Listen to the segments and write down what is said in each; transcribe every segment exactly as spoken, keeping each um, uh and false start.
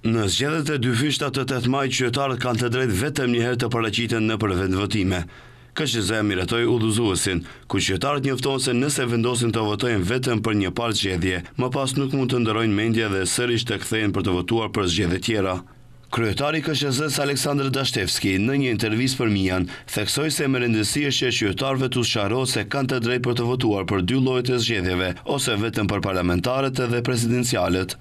Në zgjedhjet e dy fyshta të tetë maj, qytetarët kanë të drejtë vetëm një herë të paraqiten nëpër vendvotime. K S Z miratoi udhëzuesin, ku qytetarët njoftohen se nëse vendosin të votojnë vetëm për një palë zgjedhje, më pas nuk mund të ndërrojnë mendje dhe sërish të kthehen për të votuar për zgjedhje tjera. Kryetari i K S Z-s Aleksandr Dashtevski në një intervistë për Mian theksoi se më rëndësi është që qytetarëve t'u sqarohet se kanë të drejtë për të votuar për dy llojet e zgjedhjeve ose vetëm për parlamentarët dhe presidencialet.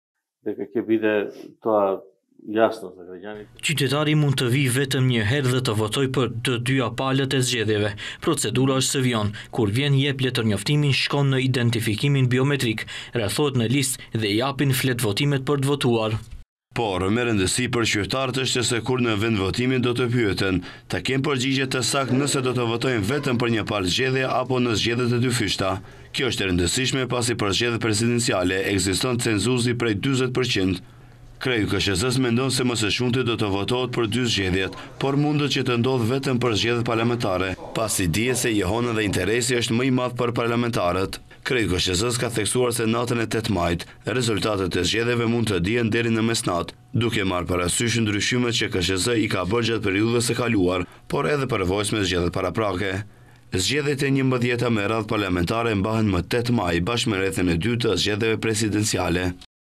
Qytetari mund të vijë vetëm një herë dhe të votojë për të dyja palët e zgjedhjeve. Procedura është së vijon. Kur vjen jep letërnjoftimin, shkon në identifikimin biometrik, rrethohet në listë dhe i japin flet votimet për të votuar. Por, me rëndësi për qytetarët është se kur në vend votimin do të pyeten, të kenë përgjigje të saktë nëse do të votojnë vetëm për një palë zgjedhje apo në zgjedhjet e dy fyshta. Kjo është e rëndësishme pasi për zgjedhjet presidenciale ekziston cenzuzi prej dyzet përqind. Kreu K S Z-s mendon se më së shumti do të votohet për dy zgjedhjet, por mundet që të ndodhë vetëm për zgjedhjet parlamentare, pasi dihet se jehona dhe interesi është më i madh për parlamentarët. Kreu K S Z-s ka theksuar se natën e tetë majit, rezultatet e zgjedhjeve mund të dihen deri në mesnatë, duke marrë parasysh ndryshimet që K S Z i ka bërë gjatë periudhës së kaluar, por edhe përvojësme zgjedhjet paraprake. Zgjedhjet e njëmbëdhjeta me radhë parlamentare mbahen më tetë maj bashkë me rrethën e dytë të zgjedhjeve presidenciale.